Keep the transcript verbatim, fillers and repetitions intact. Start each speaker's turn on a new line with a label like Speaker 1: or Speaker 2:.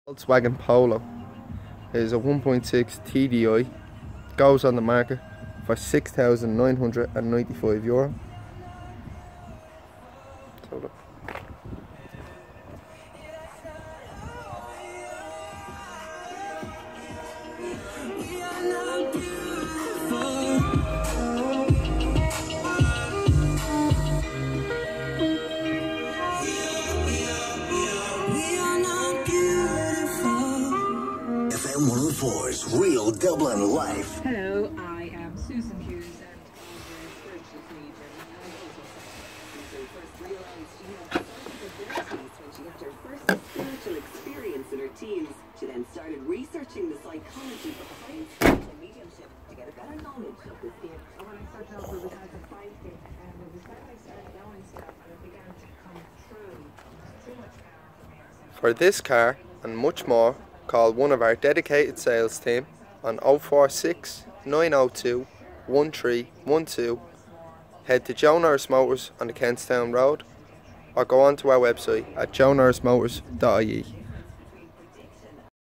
Speaker 1: Volkswagen Polo is a one point six T D I, goes on the market for six thousand nine hundred ninety-five euro. So look.
Speaker 2: one oh four's Real Dublin Life.
Speaker 3: Hello, I am Susan Hughes and I'm the spiritual leader. And I first realised she had abilities when she had her first spiritual experience in her teens. She then started researching the psychology behind spiritual mediumship to get a better knowledge of this gift. And when I started out, it was as a psychic, and it was when I started knowing stuff and it began to come true. It was too much power for me.
Speaker 1: For this car and much more, call one of our dedicated sales team on oh four six, nine oh two, one three one two. Head to Joe Norris Motors on the Kentstown Road or go on to our website at joe norris motors dot I E.